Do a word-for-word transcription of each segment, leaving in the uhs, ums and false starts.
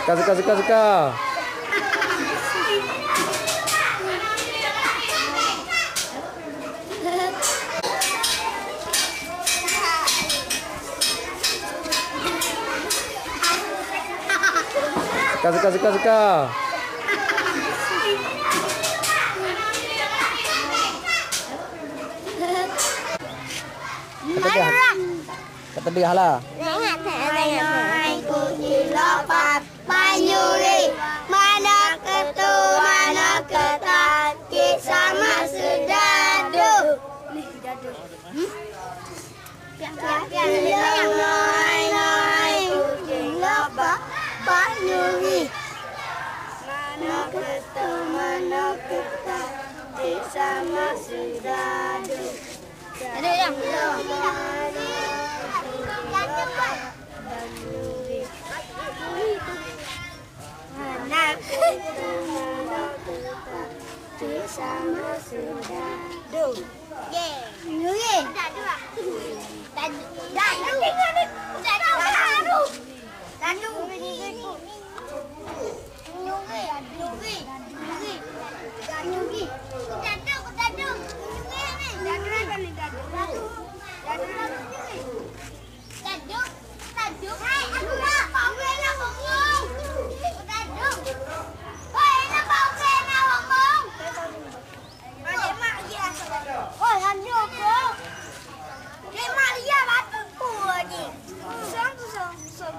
Suka, suka, suka, suka. Suka, suka, suka, suka. Kata dia. Kata dia hala. Panyuri mana ketu mana ketat sama sedadu. Yang naik naik kucing lopak panyuri mana ketu mana ketat sama sedadu. Ada yang sama sudah do ye nyuri dadu dadu dadu dadu dadu dadu nyuri nyuri nyuri nyuri dadu dadu nyuri dadu dadu dadu dadu dadu dadu hai aku nak mau kena ngomong dadu oi nak mau kena ngomong. Ôi làm nhiều cô. Cái Maria bắt cua gì? Sớm sớm sớm.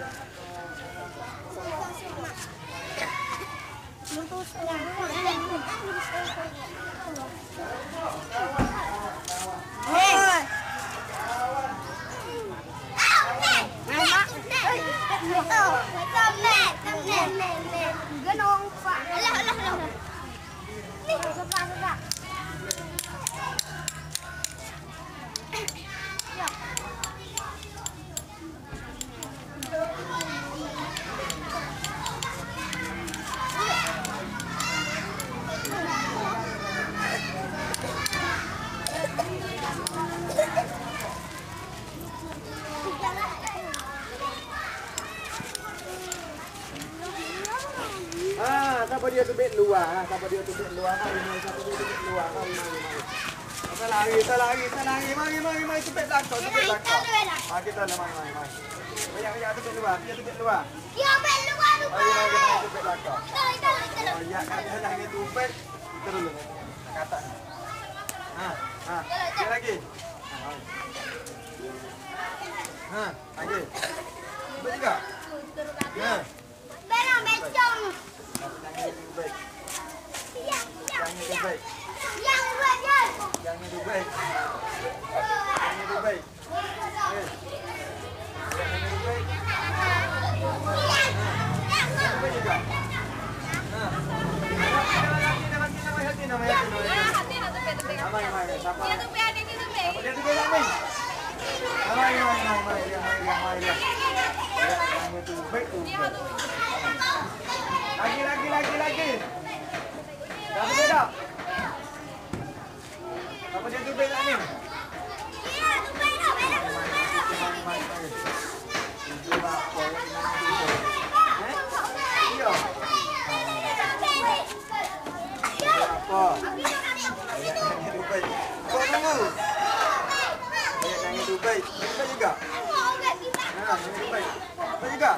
Siapa dia tubik luar? Siapa dia tubik luar? Mari, mari, siapa dia tubik luar? Mari, mari, mari. Kita lari, kita lari, kita lari. Mari, mari, mari, tubik belakang, tubik belakang. Mari kita lah, mari, mari, mari. Banyak, banyak tubik luar, dia tubik luar. Dia tubik luar, luar. Mari, mari, kita tubik belakang. Kita, kita, kita. Banyak kata lagi tubik. Kita dulu. Kata. Ha, ha. Dia lagi. Ha, lagi. Tubik juga. Ha. Benar, becong. Jangan tubik. Ya, ya, ya. Tubik. Yang bagus. Jangan tubik. Jangan tubik. Eh. Jangan tubik. Tubik juga. Ha. Hati nama, hati nama, hati nama. Hati nak tubik tubik. Amai, amai, siapa? Dia tubik ada ni tubik. Dia tubik tak ni? Amai, amai, amai, dia, dia, amai dia. Jangan tubik, tubik. Lagi, lagi, lagi, lagi. Dah tubik dah. Apa dia tubik tak ni? Iya, tubik dah, benar tubik dah. Mari, mari, mari. Tubik apa? Eh? Iya. Apa? Jangan tubik. Kau tunggu. Jangan tubik. Tubik juga. Ha, jangan tubik. Tubik juga.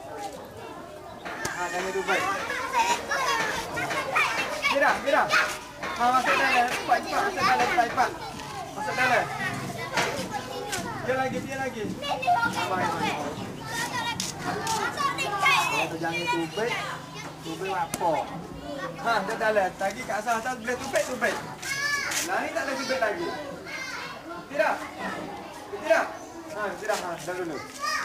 Ha, jangan tubik. Kira, kira. Ha, masuk dalam. Cepat, cepat. Masuk dalam, cepat, cepat. Masuk dalam. Dia lagi, dia lagi. Amai, amai. Jangan tubik. Tubik apa? Ha, dah dalam. Tadi kat atas boleh tubik, tubik. Lah ni tak boleh tubik lagi. Tidak. Tidak. Ha, tidak. Ha, dah dulu.